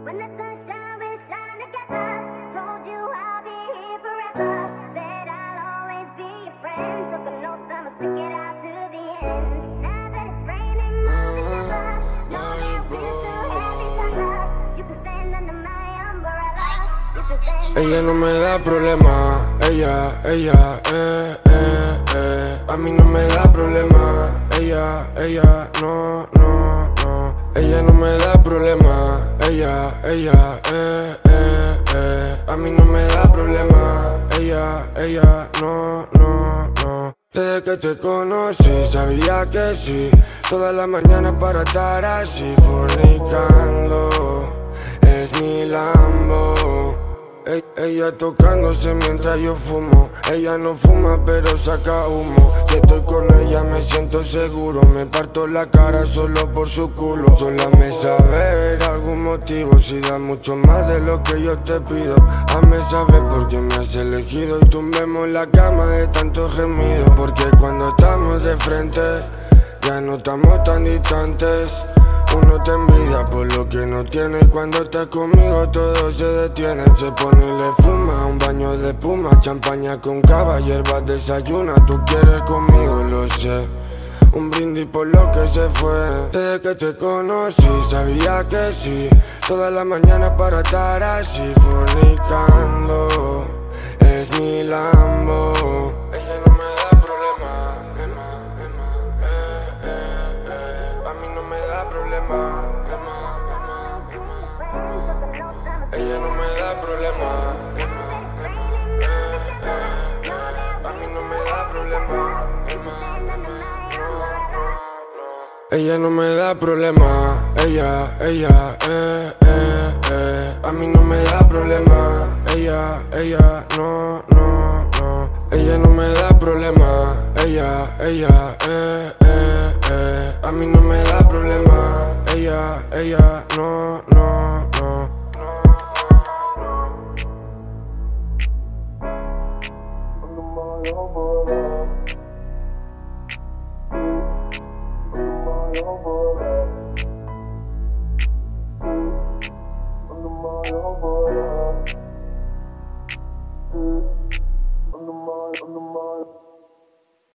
When the sunshine will shine together, told you I'll be here forever. Said I'll always be your friend. Took an oath I'ma stick it out to the end. Now that it's raining more than ever, know that we're so heavy together. You can stand under my umbrella. You can stand. Ella no me da problema, a mí no me da problema, ella, no. Ella no me da problema, a mí no me da problema, ella, no. Desde que te conocí sabía que sí, toda la mañana para estar así fornicando, es mi Lambo. Ella tocándose mientras yo fumo. Ella no fuma pero saca humo. Si estoy con ella me siento seguro. Me parto la cara solo por su culo. Sola me sabe ver algún motivo. Si da mucho más de lo que yo te pido. Hazme saber por qué me has elegido. Y tumbemos la cama de tanto gemido. Porque cuando estamos de frente ya no estamos tan distantes. Uno te envidia por lo que no tiene. Y cuando estás conmigo todo se detiene. Se pone y le fuma un baño de espuma. Champaña con cava, hierbas desayuna. Tú quieres conmigo, lo sé. Un brindis por lo que se fue. Desde que te conocí sabía que sí, toda la mañana para estar así fornicando, es mi Lambo. Ella no me da problema, a mí no me da problema, ella no me da problema, a mí no me da problema, ella no me da problema, a mí no me da problema, ella, no. Ella no me da problema, a mí no me da problema, ella, no.